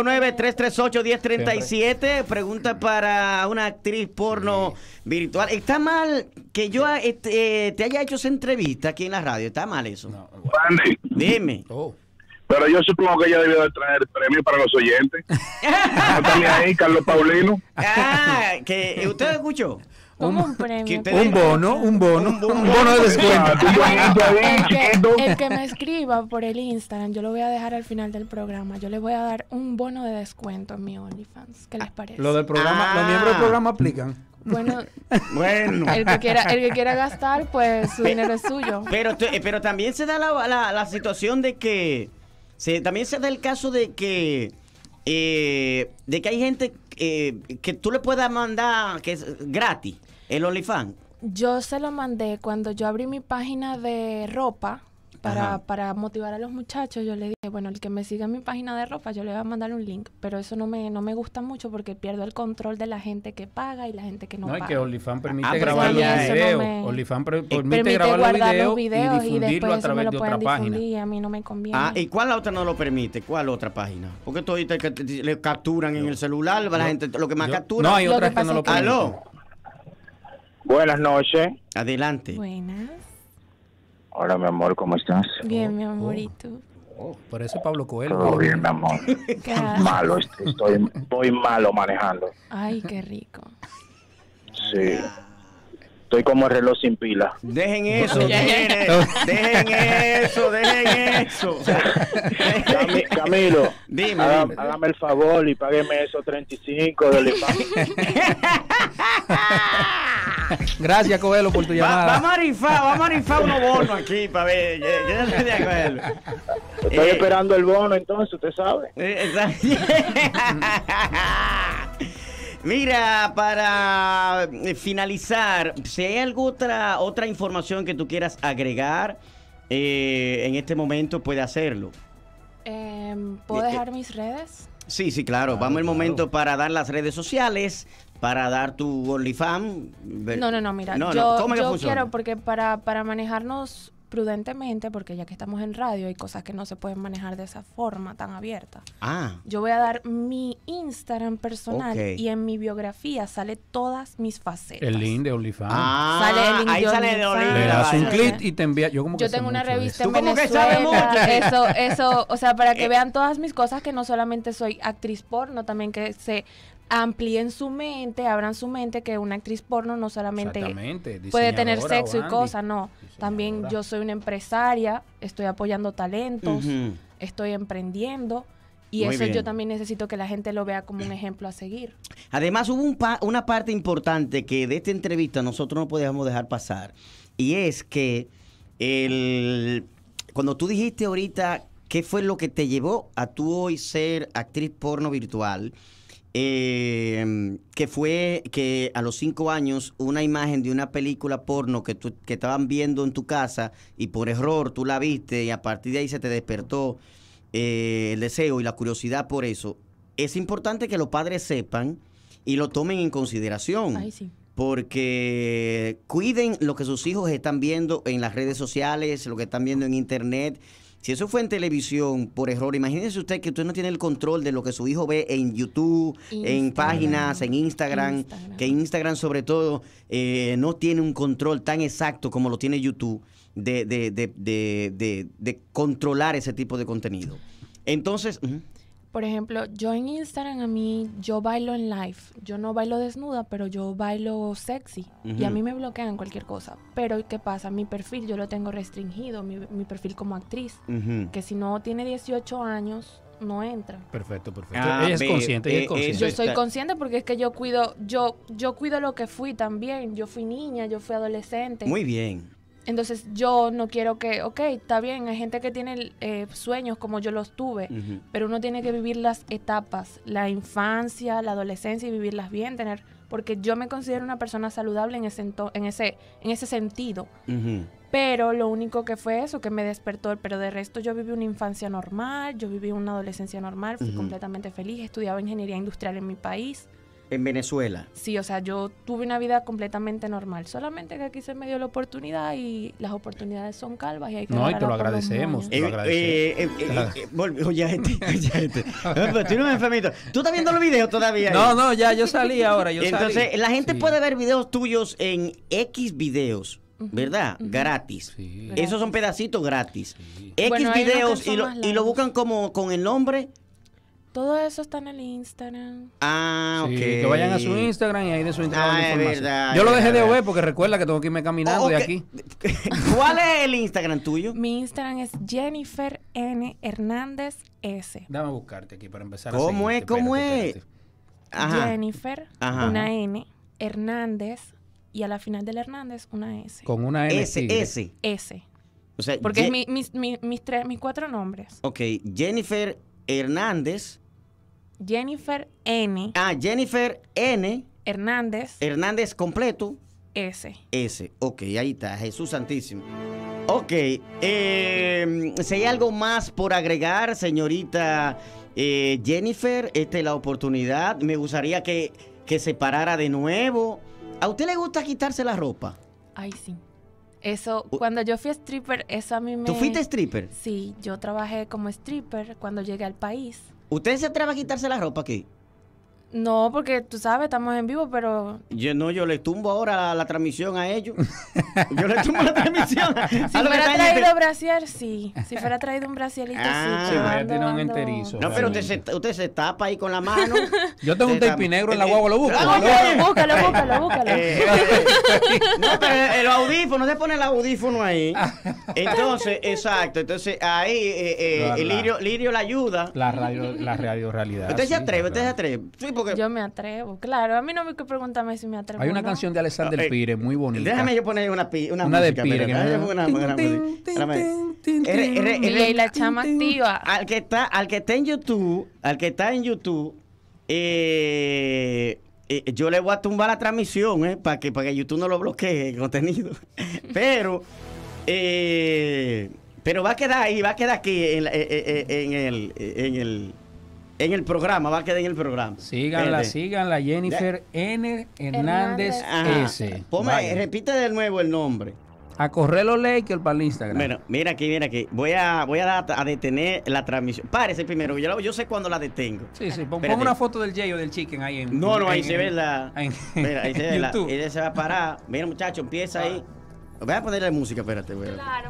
809-338-1037. Pregunta para una actriz porno virtual. ¿Está mal que yo te haya hecho esa entrevista aquí en la radio? ¿Está mal eso? No, Andy, Dime. oh. pero yo supongo que ella debió de traer premio para los oyentes. ¿No tenía ahí Carlos Paulino? Que usted escuchó. Como un premio. que te- Un bono de descuento. Ah, tú buenito ahí, chiquito. El que me escriba por el Instagram, yo lo voy a dejar al final del programa. Yo le voy a dar un bono de descuento en mi OnlyFans. ¿Qué les parece? Lo del programa, los miembros del programa aplican. Bueno, Bueno. el que quiera gastar, pues su dinero es suyo. Pero también se da la situación de que también se da el caso de que hay gente que tú le puedas mandar que es gratis el OnlyFans. Yo se lo mandé cuando yo abrí mi página de ropa Ajá. para motivar a los muchachos. Yo le dije, bueno, el que me siga en mi página de ropa, yo le voy a mandar un link. Pero eso no me gusta mucho porque pierdo el control de la gente que paga y la gente que no No, es paga. que OnlyFans permite pero grabar los sí, eso no videos. me- OnlyFans permite Permite grabar guardar los los videos videos y y difundirlo después a eso me través lo de pueden otra página. difundir y a mí no me conviene. ¿Y cuál otra no lo permite? ¿Cuál otra página? Porque tú ahorita que le capturan en el celular, la gente lo que más captura. No, hay Lo otras que que no pasa lo es que- permiten. Aló, Buenas noches. adelante. Buenas. Hola, mi amor, ¿cómo estás? Bien, mi amorito. Por eso es Pablo Coelho. Todo bien, mi amor. ¿Qué haces? Malo, estoy malo manejando. Ay, qué rico. Sí. Estoy como el reloj sin pila. Dejen eso, dejen eso. Camilo, dime. Hágame el favor y págueme esos 35 de OnlyFans. Gracias, Coelho, por tu llamada. Vamos a rifar unos bonos aquí para ver. Yo no estoy de acuerdo. Estoy esperando el bono, entonces, usted sabe. Mira, para finalizar, si hay alguna otra información que tú quieras agregar en este momento, puede hacerlo. ¿Puedo dejar mis redes? Sí, claro. Vamos al momento para dar las redes sociales, para dar tu OnlyFans. No, mira, ¿Cómo es que yo funciona? quiero, porque para manejarnos prudentemente, porque ya que estamos en radio hay cosas que no se pueden manejar de esa forma tan abierta. Yo voy a dar mi Instagram personal y en mi biografía sale todas mis facetas. El link de OnlyFans. Sale el link ahí de sale de OnlyFans. Le das un OnlyFans. clic y te envía. Yo tengo una revista en Tú como que sabes Venezuela. Eso, o sea, para que vean todas mis cosas, que no solamente soy actriz porno, también que se amplíen su mente, abran su mente, que una actriz porno no solamente puede tener sexo y cosas, no. También yo soy una empresaria, estoy apoyando talentos, estoy emprendiendo, y Muy eso bien. yo también necesito que la gente lo vea como un ejemplo a seguir. Además, hubo una parte importante que de esta entrevista nosotros no podíamos dejar pasar, y es que cuando tú dijiste ahorita qué fue lo que te llevó a tú hoy ser actriz porno virtual, que fue que a los 5 años una imagen de una película porno que estaban viendo en tu casa y por error tú la viste y a partir de ahí se te despertó el deseo y la curiosidad por eso. Es importante que los padres sepan y lo tomen en consideración. Ay, sí. Porque cuiden lo que sus hijos están viendo en las redes sociales, lo que están viendo en internet. Si eso fue en televisión, por error, imagínese usted que usted no tiene el control de lo que su hijo ve en YouTube, en páginas, en Instagram, que Instagram sobre todo no tiene un control tan exacto como lo tiene YouTube de controlar ese tipo de contenido. Entonces... Por ejemplo, yo en Instagram, yo bailo en live. Yo no bailo desnuda, pero yo bailo sexy. Y a mí me bloquean cualquier cosa. Pero, ¿qué pasa? Mi perfil yo lo tengo restringido, mi perfil como actriz. Que si no tiene 18 años, no entra. Perfecto. Ella es consciente, Yo soy consciente porque es que yo cuido lo que fui también. Yo fui niña, yo fui adolescente. Muy bien. Entonces yo no quiero que, está bien, hay gente que tiene sueños como yo los tuve, pero uno tiene que vivir las etapas, la infancia, la adolescencia y vivirlas bien, porque yo me considero una persona saludable en ese sentido. Pero lo único que fue eso, que me despertó, pero de resto yo viví una infancia normal, yo viví una adolescencia normal, fui completamente feliz, estudiaba ingeniería industrial en mi país. En Venezuela. Sí, o sea, yo tuve una vida completamente normal. Solamente que aquí se me dio la oportunidad y las oportunidades son calvas y hay que No, y te lo agradecemos. Oye, pero tú no me enfermito. ¿Tú estás viendo los videos todavía? No, ya, yo salí ahora. Entonces, la gente puede ver videos tuyos en X videos, ¿verdad? Gratis. Sí. Esos son pedacitos gratis. Sí. X Bueno, videos y lo buscan como con el nombre. Todo eso está en el Instagram. Ok. Que vayan a su Instagram y ahí de su Instagram es verdad. Yo lo dejé de ver porque recuerda que tengo que irme caminando de aquí. ¿Cuál es el Instagram tuyo? Mi Instagram es Jennifer N. Hernández S. Dame a buscarte aquí para empezar ¿Cómo a es? ¿Cómo es? Ajá. Jennifer, Ajá. una N, Hernández, y a la final del Hernández, una S. Con una N. S. O sea, Porque es mis 4 nombres. Ok, Jennifer Hernández. Jennifer N. Jennifer N. Hernández completo. S. Ok, ahí está, Jesús Santísimo. Ok, si hay algo más por agregar, señorita Jennifer, esta es la oportunidad. Me gustaría que se parara de nuevo. ¿A usted le gusta quitarse la ropa? Ay, sí. Eso, cuando yo fui stripper, eso a mí me... ¿Tú fuiste stripper? Sí, yo trabajé como stripper cuando llegué al país. ¿Usted se atreve a quitarse la ropa aquí? No, porque tú sabes, estamos en vivo, pero... Yo le tumbo ahora la transmisión a ellos. Yo le tumbo la transmisión. Si fuera traído brasier, sí. Si fuera traído un brasierito, sí. Sí, ella tiene un enterizo. No, pero usted se tapa ahí con la mano. Yo tengo un tape negro en la guagua, lo busco. Búscalo. No, pero el audífono, se pone el audífono ahí. Entonces, exacto. Entonces, ahí Lirio la ayuda. La radio realidad. ¿Usted se atreve? Sí, porque... Yo me atrevo, claro. A mí no me hay que preguntarme si me atrevo. Hay una canción de Alexander Pires muy bonita. Déjame yo poner una de Pires. Y la chama activa. Al que está en YouTube, yo le voy a tumbar la transmisión, para que YouTube no lo bloquee el contenido. Pero va a quedar ahí, va a quedar aquí en el programa, va a quedar en el programa. Síganla, Jennifer N. Hernández S. Repite de nuevo el nombre. A correr los Lakers para el Instagram. Bueno, mira aquí. Voy a detener la transmisión. Párese primero, yo sé cuándo la detengo. Sí, pon una foto del Jay o del Chicken ahí en... No, ahí se ve la... Mira, ahí se ve YouTube. Ella se va a parar. Mira, muchacho, empieza ahí. Voy a ponerle música, espérate. Claro.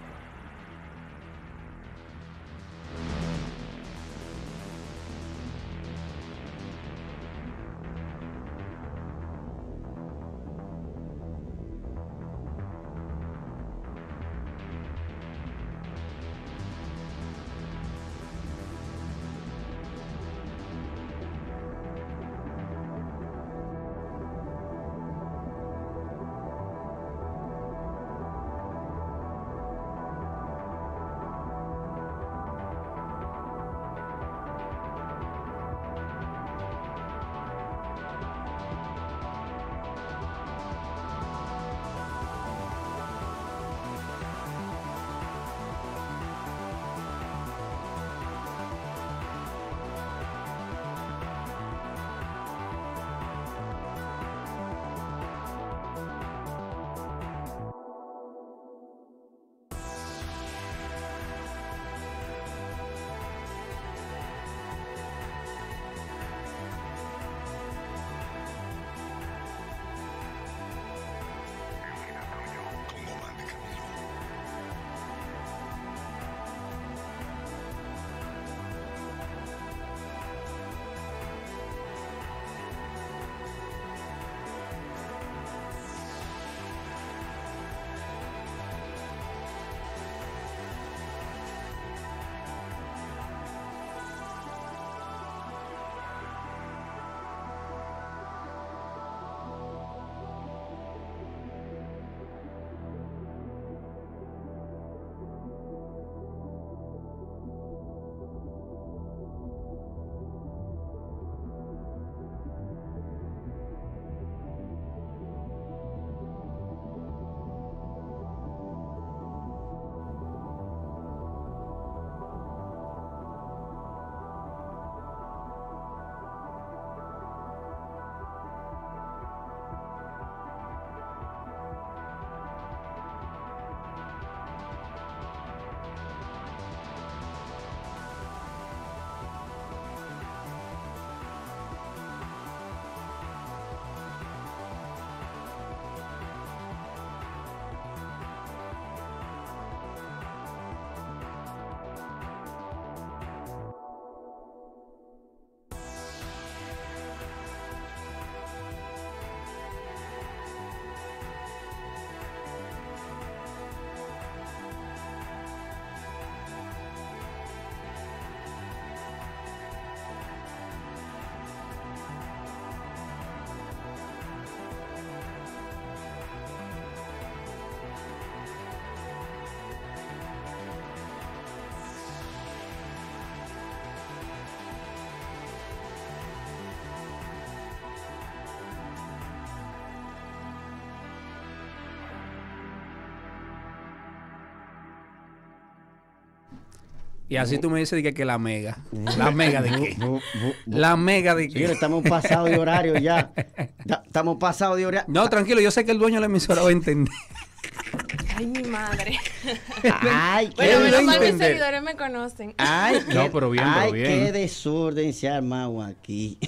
Y así tú me dices que la mega. ¿La mega de qué? ¿La mega de qué? Estamos pasados de horario ya. Estamos pasados de horario. No, tranquilo, yo sé que el dueño de la emisora va a entender. Ay, mi madre. Ay, Bueno, menos mal mis entender. seguidores me conocen. Ay, No, pero bien, ay, pero bien. qué desorden se ha armado aquí.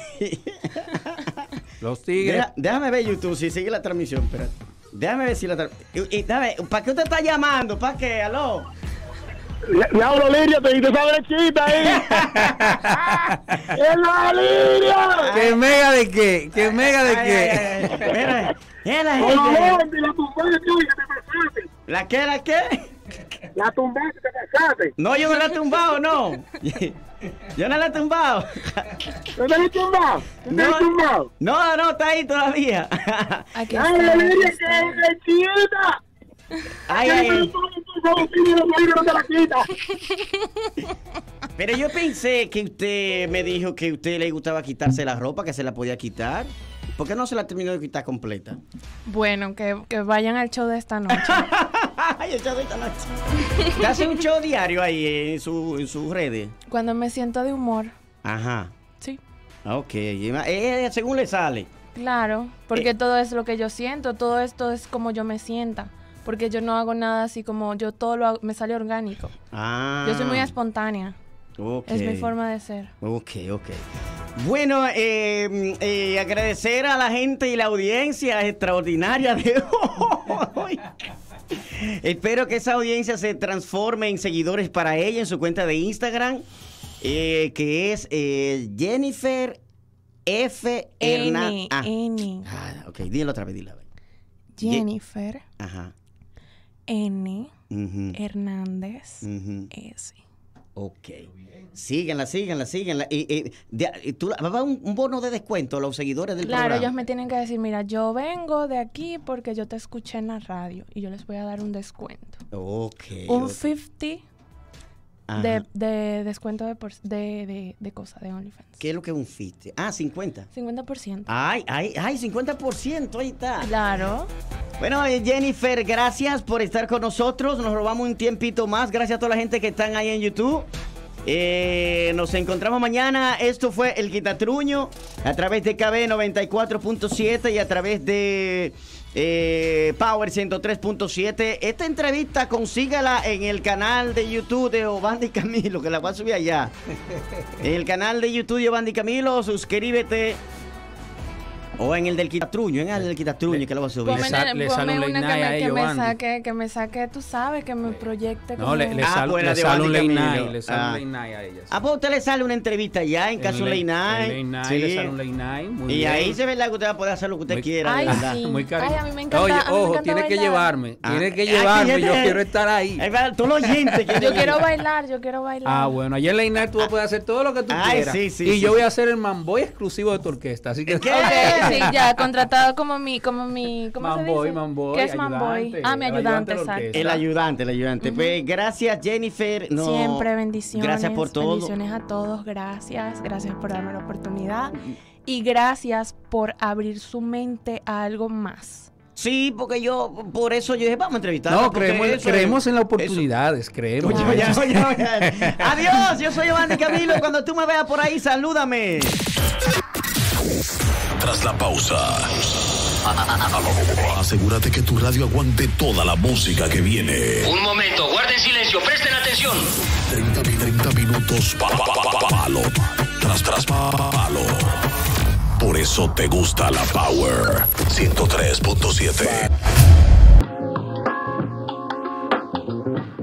Los tigres. Déjame ver YouTube si sigue la transmisión, espérate. Déjame ver si la transmisión. ¿Para qué usted está llamando? ¿Para qué? ¿Aló? Le hablo Liria, te dice esa derechita ahí. ¡Es la Liria! ¿Qué mega de qué? ¿Qué mega de qué? Mira, la ¡Por gente. favor, la tumbaste, que te pasaste! ¿La qué? ¿La qué? La tumbaste, te pasaste. No, yo no la he tumbado, no. Yo no la he tumbado. ¿No te has tumbado? ¿No te has tumbado? No, está ahí todavía. Aquí ¡Dale, está. Liria, que es derechita! Ay. No te la quita. Pero yo pensé que usted me dijo que a usted le gustaba quitarse la ropa, que se la podía quitar. ¿Por qué no se la terminó de quitar completa? Bueno, que vayan al show de esta noche. Ay, el show de esta noche. ¿Te hace un show diario ahí en sus redes? Cuando me siento de humor. Ajá. Sí. Ok. Según le sale. Claro, porque todo es lo que yo siento, todo esto es como yo me sienta, porque yo no hago nada así como yo todo lo hago, me sale orgánico. Ah. Yo soy muy espontánea, Ok. es mi forma de ser. Ok. Bueno, agradecer a la gente y la audiencia extraordinaria de hoy. Espero que esa audiencia se transforme en seguidores para ella en su cuenta de Instagram, que es Jennifer F. Hernández. N. Ok, dilo otra vez, dilo. Jennifer Ajá. N. Ujú, Hernández ujú. S. Ok. Síganla. ¿Tú va a dar un bono de descuento a los seguidores del Claro, programa? ellos me tienen que decir, mira, yo vengo de aquí porque yo te escuché en la radio y yo les voy a dar un descuento. Ok. Un ok. 50 Ajá. de descuento de cosas, de OnlyFans. ¿Qué es lo que es un 50? 50. 50%. Ay, 50%, ahí está. Claro. Bueno, Jennifer, gracias por estar con nosotros. Nos robamos un tiempito más. Gracias a toda la gente que están ahí en YouTube. Nos encontramos mañana. Esto fue El Quitatruño a través de KB 94.7 y a través de Power 103.7. Esta entrevista consígala en el canal de YouTube de Obandi Camilo, que la voy a subir allá. En el canal de YouTube de Obandi Camilo, suscríbete. O en el del Quitatruño, en el del Quitatruño, que lo voy a subir. Ponme sale un una late night a que ellos, me Andy. saque, tú sabes, que me proyecte como... No, le sale bueno, le de sale un Bandy late Camilo. night. Le sale Ah. un late night a ellas. Pues a usted le sale una entrevista ya en caso de late night. En late night, Sí. le sale un late night. Muy Y bien. ahí se ve la que usted va a poder hacer lo que usted Muy- quiera, Ay, de verdad. sí. Muy cariño. Ay, a mí me encanta- Oye, a mí me ojo, encanta tiene que bailar. llevarme. Ah. Tiene que Aquí llevarme. ya Yo te- quiero estar ahí. Ahí va, todos los oyentes que Yo quiero bailar. Ah, bueno, allá en Late Night tú vas a poder hacer todo lo que tú Ay, quieras. sí, sí, y sí, yo sí. voy a hacer el mamboy exclusivo de tu orquesta. Así que. ¿Qué? Ok, sí, ya, contratado como mi, ¿cómo Manboy, se dice? Manboy, ¿Qué es Manboy? ayudante, Ah, mi el ayudante, ayudante de la exacto. El ayudante. Pues gracias, Jennifer. No, Siempre bendiciones. Gracias por todo. Bendiciones a todos, gracias por darme la oportunidad. Y gracias por abrir su mente a algo más. Sí, porque por eso yo dije, vamos a entrevistar. No, creemos en las oportunidades, creemos. Oye. Adiós, yo soy Obandi Camilo. Cuando tú me veas por ahí, salúdame. Tras la pausa, asegúrate que tu radio aguante toda la música que viene. Un momento, guarden silencio, presten atención. 30 minutos palo. Tras palo. Por eso te gusta la Power 103.7.